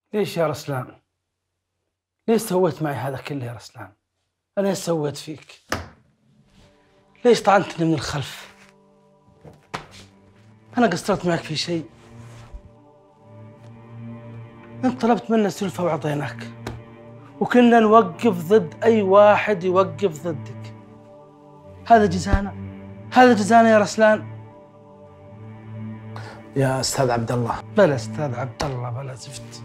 ليش يا رسلان؟ ليش سويت معي هذا كله يا رسلان؟ أنا ايش سويت فيك؟ ليش طعنتني من الخلف؟ أنا قصرت معك في شيء؟ أنت طلبت منا سلفة وأعطيناك، وكنا نوقف ضد أي واحد يوقف ضدك. هذا جزانا، هذا جزانا يا رسلان. يا أستاذ عبد الله. بلا أستاذ عبد الله بلا زفت.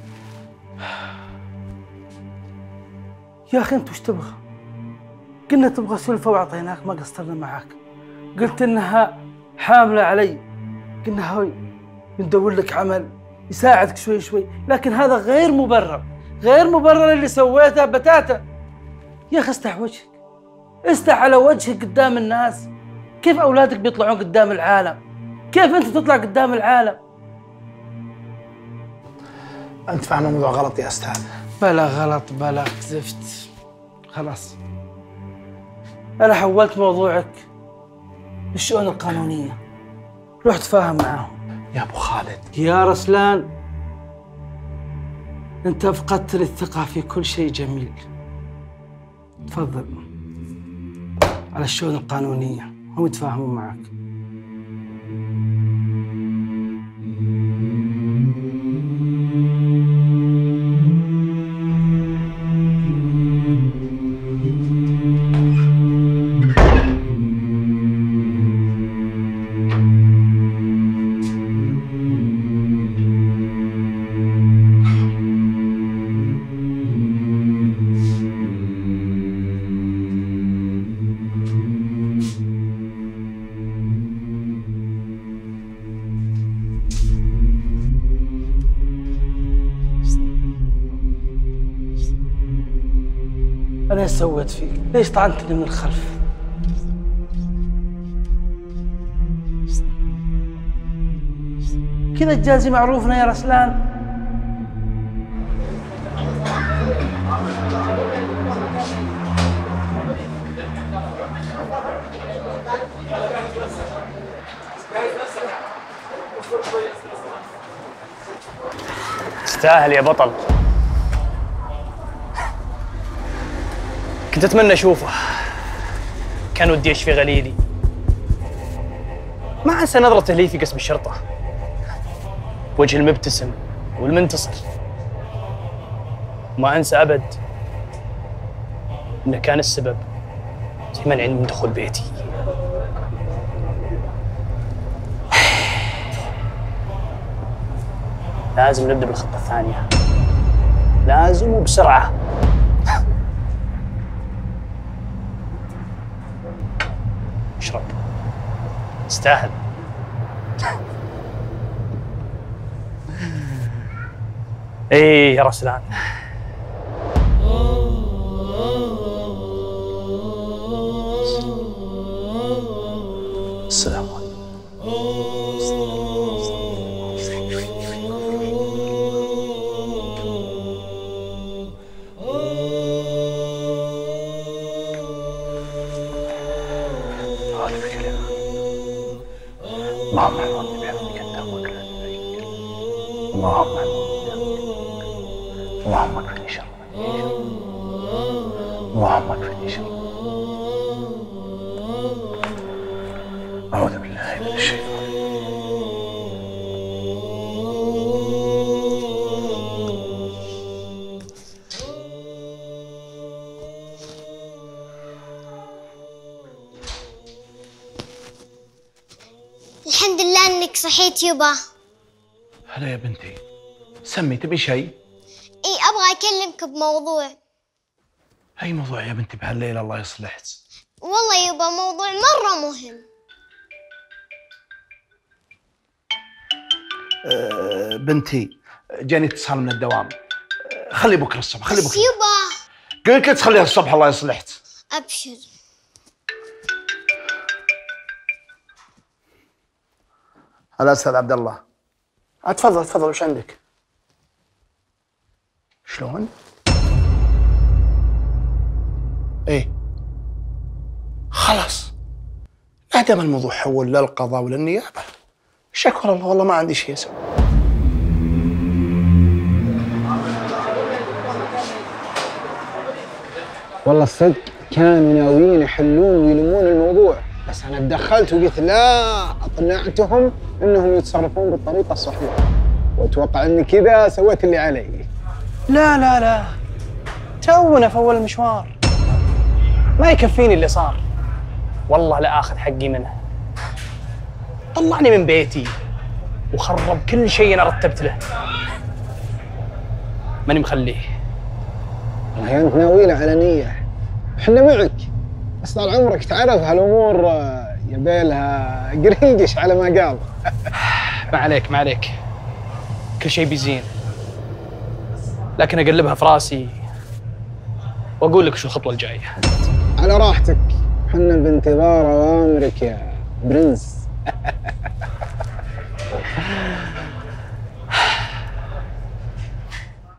يا أخي أنت وش تبغى؟ قلنا تبغى سلفة وأعطيناك، ما قصرنا معاك. قلت إنها حاملة علي، قلنا هوي بندور لك عمل يساعدك شوي شوي، لكن هذا غير مبرر، غير مبرر اللي سويته بتاتا. يا أخي استح وجهك، استح على وجهك قدام الناس. كيف أولادك بيطلعون قدام العالم؟ كيف أنت تطلع قدام العالم؟ أنت فاهم الموضوع غلط يا أستاذ. بلا غلط بلا زفت. خلاص أنا حولت موضوعك للشؤون القانونية، روح تفاهم معاهم. يا أبو خالد. يا رسلان أنت فقدت الثقة في كل شيء جميل. تفضل على الشؤون القانونية، هم يتفاهمون معك. أنا ايش سويت فيك؟ ليش طعنتني من الخلف؟ كذا الجازي معروفنا يا رسلان. تستاهل يا بطل. كنت أتمنى أشوفه، كان ودي أشفي غليلي. ما أنسى نظرته لي في قسم الشرطة، وجه المبتسم والمنتصر. ما أنسى أبد إنه كان السبب في منعي من دخول بيتي. لازم نبدأ بالخطة الثانية، لازم وبسرعة. اشرب، تستاهل. ايه يا رسلان. السلام عليكم. اللهم احفظني بحفظك انت وكلا نبيك. اللهم احفظني بحفظك. اللهم اكفني شر من يشر. اللهم اكفني شر. اعوذ بالله من الشيطان. الحمد لله انك صحيت يبا. هلا يا بنتي، سمي تبي شيء؟ اي ابغى اكلمك بموضوع. اي موضوع يا بنتي بهالليل الله يصلحك؟ والله يبا موضوع مرة مهم. بنتي جاني اتصال من الدوام، خلي بكره الصبح، خلي بس بكره. يبا قلت لك تخليها الصبح الله يصلحك. ابشر. هلا استاذ عبد الله. تفضل تفضل، وش عندك؟ شلون؟ ايه خلاص، ما دام الموضوع حول للقضاء وللنيابه، شكر الله والله ما عندي شيء اسوي. والله الصدق كانوا ناويين يحلون ويلمون الموضوع، بس أنا تدخلت وقلت لا، أقنعتهم إنهم يتصرفون بالطريقة الصحيحة، وأتوقع إني كذا سويت اللي علي. لا لا لا، تونا في أول المشوار، ما يكفيني اللي صار. والله لا آخذ حقي منه. طلعني من بيتي وخرب كل شيء أنا رتبت له، ماني مخليه. والله أنت ناوي له على نية، إحنا معك، بس طال عمرك تعرف هالأمور يبيلها قرنقش على ما قال. ما عليك ما عليك، كل شيء بيزين، لكن أقلبها في راسي وأقول لك شو الخطوة الجاية. على راحتك، حنا بانتظار أوامرك يا برنس.